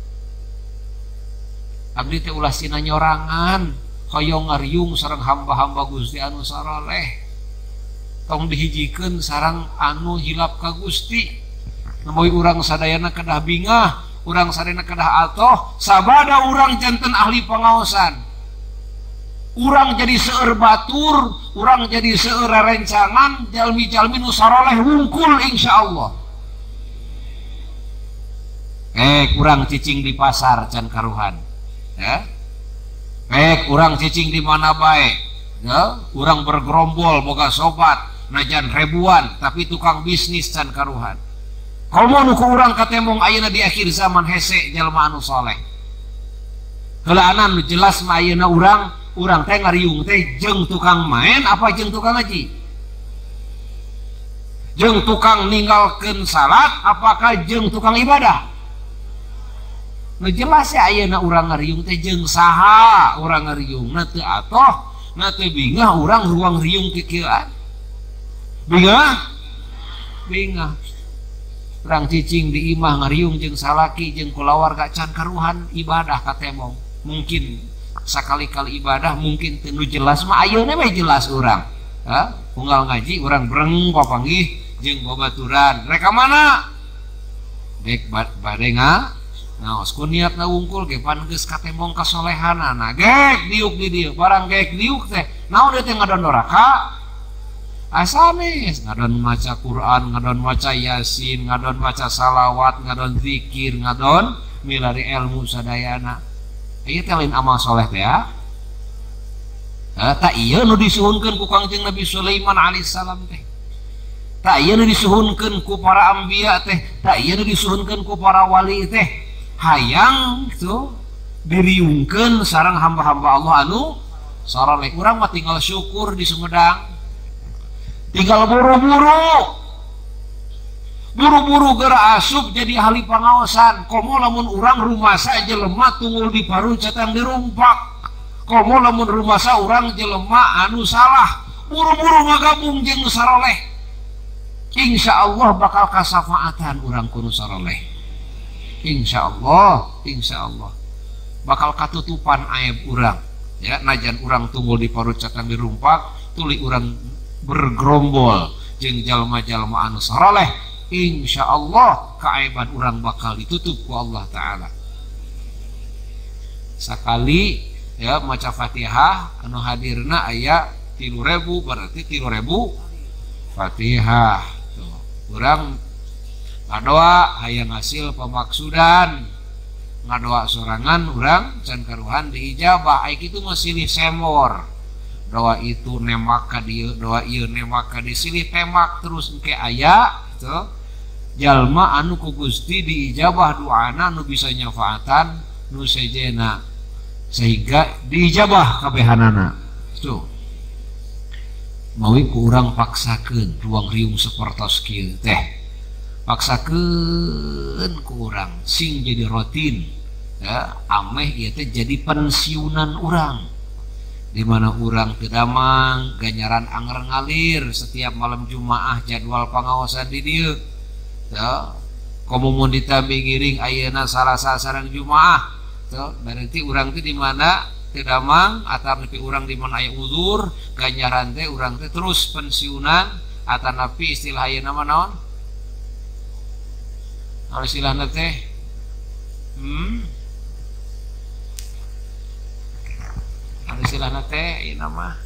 Abdi teh ulah sina nyorangan hoyong ngariung sareng hamba-hamba Gusti anu saleh. Tong dihijikeun sareng anu hilap ka Gusti. Namun urang sadayana kedah bingah, urang sadayana kedah atoh, sabada urang janten ahli pangaosan. Urang jadi seueur batur, urang jadi seueur rencangan, jalmi-jalmi nu saroleh wungkul insyaallah. Urang cicing di pasar can karuhan. Ya. Urang cicing di mana bae. Ya, urang bergerombol boga sobat, najan ribuan tapi tukang bisnis can karuhan. Komo nu ku urang katemong ayeuna di akhir zaman hese jalma anu saleh. Heulaanan nu jelas mah ayeuna urang teh ngariung teh jeung tukang main apa jeung tukang ngaji? Jeung tukang ninggalkeun salat apakah jeung tukang ibadah? Nu jelas ya ayeuna urang ngariung teh jeung saha urang ngariung na teu atoh na teu bingah urang ruang riung kikieuan. Bingah. Urang cicing di imah ngariung jeung salaki jeung kulawarga can karuhan ibadah katemong. Mungkin sakali-kali ibadah mungkin teu jelas mah ayeuna mah jelas urang. Unggal ngaji urang breng papanggih jeung babaturan. Reka mana? Dek bade ngaos ku niatna wungkul ge pan geus katemong kasolehanana. Gek diuk di dieu, barang gek diuk teh naon teh ngadon doraka? Asane ngadon maca Quran, ngadon maca Yasin, ngadon maca salawat, ngadon zikir, ngadon milari ilmu sadayana. Ieu teh lain amal soleh teh ya. Tak ieu nu disuhunkeun ku Kangjeng Nabi Sulaiman alaihissalam teh. Tak ieu nu disuhunkeun ku para anbiya teh, tak ieu nu disuhunkeun ku para wali teh. Hayang itu diriungkeun sareng hamba-hamba Allah anu saleh. Urang mah tinggal syukur di Sumedang. Tinggal buru-buru buru-buru geura asup jadi ahli pangaosan. Komo lamun urang rumasa jelema tunggul di paruncatan dirumpak, komo lamun rumasa urang jelema anu salah buru-buru ngagabung jeung nu saroleh. Insya Allah bakal kasafaatan urang kudu saroleh. Insya Allah bakal katutupan aib urang. Ya, najan urang tunggul di paruncatan dirumpak, tuli urang bergerombol jeung jalma-jalma anu saroleh. Insya Allah keaiban urang bakal ditutup ku Allah Ta'ala. Sakali ya maca Fatihah anu hadirna aya 3.000 berarti 3.000 Fatihah. Tuh, urang ngadoa hayang hasil pemaksudan, ngadoa sorangan urang can karuhan diijabah. Ai kitu mah silih semor. Doa itu nemak ka dieu, doa ieu nemak ka dieu, silih temak terus engke aya tuh. Jalma anu ku Gusti diijabah doana nu bisa nyafaatan nu sejena sehingga diijabah kabehanana. Tuh. Mawi ku urang paksakeun ruang riung sapertos kieu teh. Paksakeun ku urang sing jadi rutin. Ya, ameh ieu teh jadi pensiunan urang. Di mana urang teu damang ganjaran anger ngalir setiap malam Jumaah jadwal pangaosan di dieu. Ya, komo mun ditambi giring ayeuna salasa sareng Jumaah. Tuh, berarti urang teh di mana teu damang atar nepi urang di mana aya uzur, ganjaran teh urang teh terus pensiunan atar nepi istilah ayeuna mah naon? Naon istilahna teh? Naon istilahna teh ayeuna mah?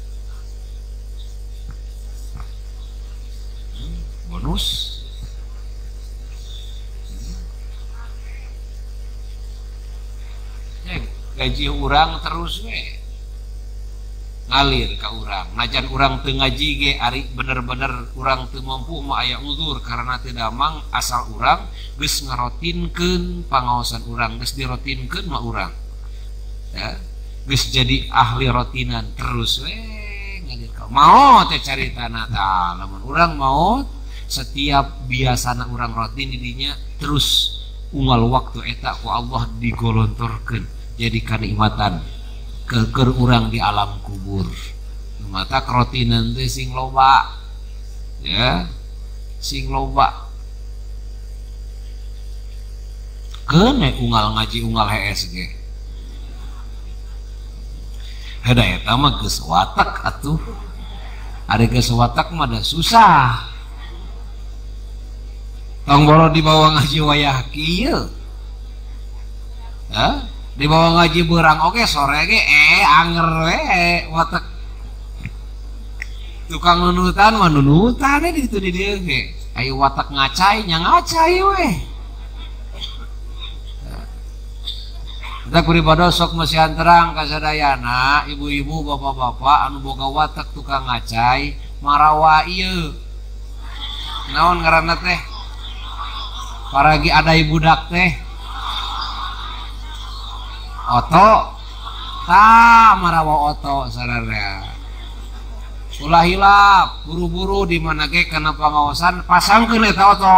Bonus. Gaji urang terus we ngalir ka urang. Najan urang teu ngaji ge ari bener-bener urang teu mampu mah aya uzur karena teu damang asal urang geus ngarotinkeun pangaosan urang, geus dirotinkeun mah urang. Ya, geus jadi ahli rotinan terus we ngalir ka. Maot teh caritana tah lamun urang maot setiap biasana urang rotin di dinya terus unggal waktu eta ku Allah digolontorkeun jadi kanikmatan ke urang di alam kubur. Mata kerotinan teh sing loba, ya, sing loba. Kene unggal ngaji unggal HSG. Hada eta mah geus watak atuh. Ari geus watak mah da susah. Tong boro dibawa ngaji wayah kieu. Hah? Di bawah ngaji berang oke sore ge anger we watak tukang nunutan mah nunutan di itu di dieu ge ayo watak ngacai nya ngacai we. Kita pribadi sok mesian terang kasadayana ibu-ibu bapak-bapak anu boga watak tukang ngacai marawa ieu naon ngaranna teh paragi adai budak teh Oto marawa oto saudara ulah hilap buru-buru di mana ge kana pangaosan pasangkeun eta oto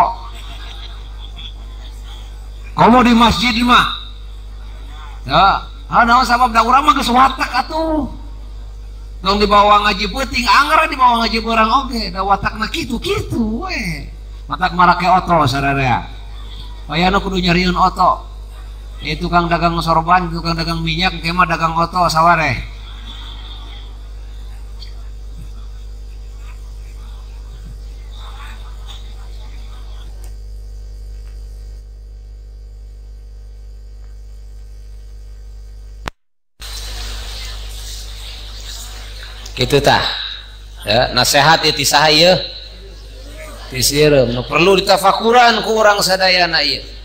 komo di masjid mah ya naon sabab da urang mah geus watak atuh tong dibawa ngaji peuting anger dibawa ngaji beurang oge da watakna kitu-kitu we matak marake oto saudara aya anu kudu nyarieun oto. Tukang dagang sorban, tukang dagang minyak, kemah dagang oto sawareh. Gitu tah. Ya, nasihat ieu tisaha ieu. Tisirem, nu perlu ditafakuran ku urang sadayana ieu.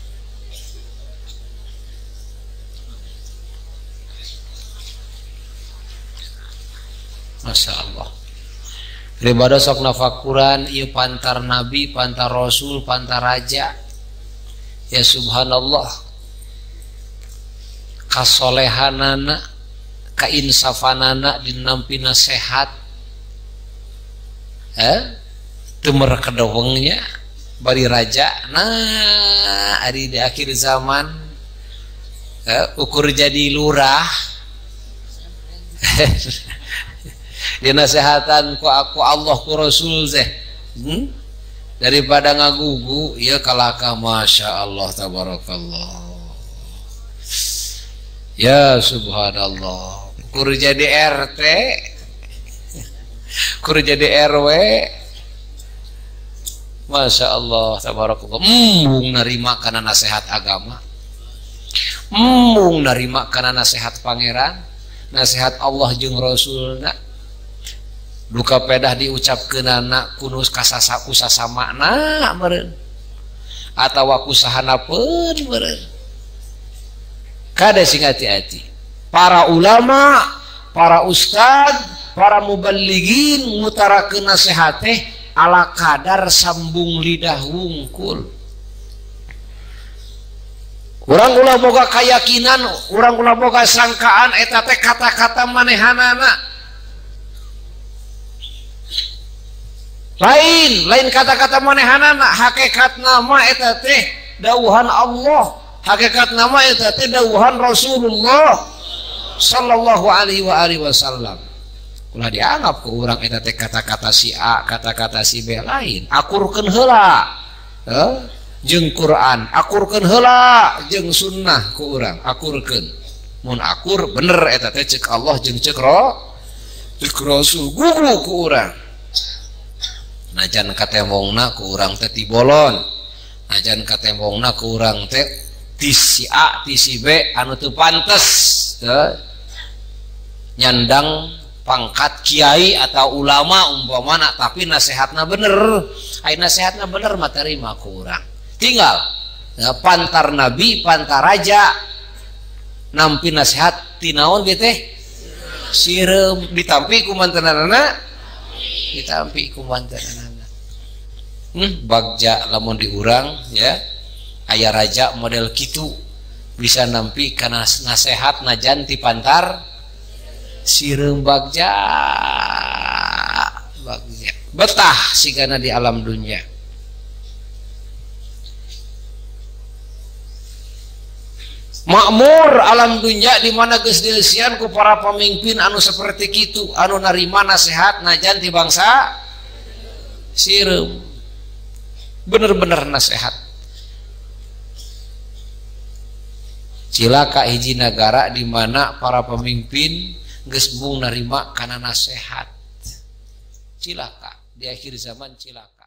Masya Allah. Daripada sok nafakuran ieu pantar nabi, pantar rasul, pantar raja. Ya subhanallah. Kasolehanana, kainsafanana dinampi nasihat. Teu merekedewengnya bari raja. Nah ari di akhir zaman ukur jadi lurah dinasehatan ku aku Allah ku Rasul teh daripada ngagugu ya kalaka. Masya Allah tabarakallah ya subhanallah. Kur jadi RT kur jadi RW. Masya Allah tabarakallah. Mung narima karena nasihat agama, mung narima karena nasihat pangeran, nasihat Allah jeung Rasulna. Duka pedah diucapkeun anak kunus kasasaku sasamakna meureun atawa kusahanapeun meureun. Kada sing hati-hati. Para ulama, para ustad, para muballighin ngutarakeun nasihat teh ala kadar sambung lidah wungkul. Urang ulah boga keyakinan, urang ulah boga sangkaan eta teh kata-kata manehanana. Lain kata-kata manehanana, hakikat nama eta teh dawuhan Allah, hakikat nama eta teh dawuhan Rasulullah sallallahu alaihi wasallam. Ulah dianggap ke urang eta teh kata-kata si A, kata-kata si B lain. Akurkeun heula jeung Quran, akurkeun heula jeung sunnah ku urang, akurkeun. Mun akur bener eta teh ceuk Allah jeung ceuk Rasul gugu ku urang. Najan katembongna ku urang teh tibolon, najan katembongna ku urang teh ti si A ti si B anu teu pantes nyandang pangkat kiai atau ulama umpamana, tapi nasihatna bener. Ai nasihatna bener mah terima ku urang. Tinggal pantar nabi, pantar raja nampi nasihat ti naon ge teh sireum ditampi ku mantenanana, ditampi ku mantenanana. Bagja lamun diurang ya aya raja model kitu bisa nampi kana nasihat najan ti pantar sireum bagja betah sigana di alam dunia. Makmur alam dunia di mana geus dieusian ku para pemimpin anu seperti kitu, anu narima nasihat najan ti bangsa sireum. Bener-bener nasihat. Cilaka hiji negara di mana para pemimpin geus bung narima kana nasihat. Cilaka di akhir zaman cilaka.